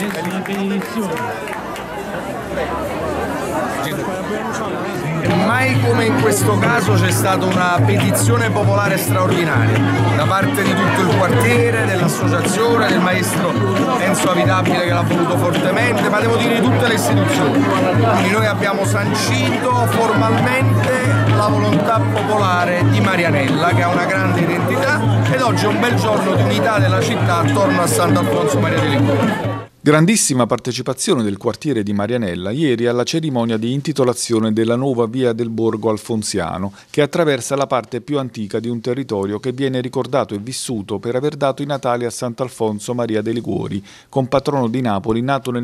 Mai come in questo caso c'è stata una petizione popolare straordinaria da parte di tutto il quartiere, dell'associazione, del maestro Enzo Avitabile che l'ha voluto fortemente, ma devo dire di tutte le istituzioni. Quindi noi abbiamo sancito formalmente la volontà popolare di Marianella, che ha una grande identità, ed oggi è un bel giorno di unità della città attorno a Sant'Alfonso Maria de' Liguori. Grandissima partecipazione del quartiere di Marianella ieri alla cerimonia di intitolazione della nuova via del Borgo Alfonsiano, che attraversa la parte più antica di un territorio che viene ricordato e vissuto per aver dato i natali a Sant'Alfonso Maria de' Liguori, compatrono di Napoli, nato nel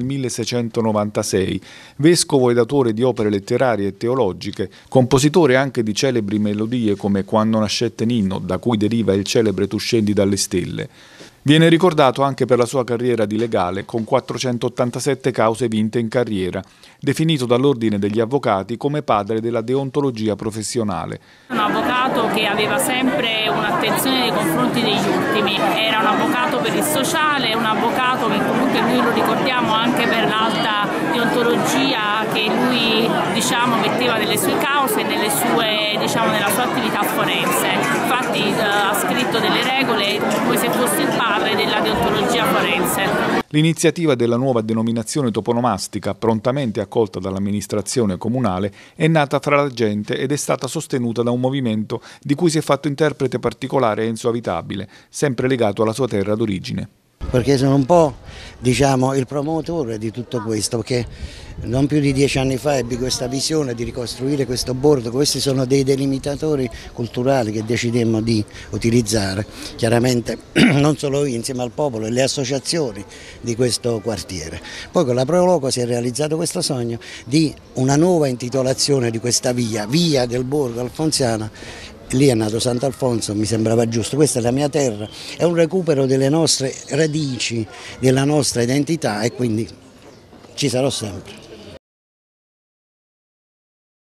1696, vescovo ed autore di opere letterarie e teologiche, compositore anche di celebri melodie come Quando nascette Ninno, da cui deriva il celebre Tu scendi dalle stelle. Viene ricordato anche per la sua carriera di legale, con 487 cause vinte in carriera, definito dall'Ordine degli Avvocati come padre della deontologia professionale. Un avvocato che aveva sempre un'attenzione nei confronti degli ultimi, era un avvocato per il sociale, un avvocato che comunque noi lo ricordiamo anche per l'alta deontologia che lui metteva nelle sue cause e nella sua attività forense. Infatti ha scritto delle regole come se fosse il padre della deontologia forense. L'iniziativa della nuova denominazione toponomastica, prontamente accolta dall'amministrazione comunale, è nata fra la gente ed è stata sostenuta da un movimento di cui si è fatto interprete particolare Enzo Avitabile, sempre legato alla sua terra d'origine. Perché sono un po' il promotore di tutto questo, perché non più di 10 anni fa ebbi questa visione di ricostruire questo borgo. Questi sono dei delimitatori culturali che decidemmo di utilizzare, chiaramente non solo io, insieme al popolo e le associazioni di questo quartiere. Poi con la Proloco si è realizzato questo sogno di una nuova intitolazione di questa via del Borgo Alfonsiano. Lì è nato Sant'Alfonso, mi sembrava giusto, questa è la mia terra, è un recupero delle nostre radici, della nostra identità, e quindi ci sarò sempre.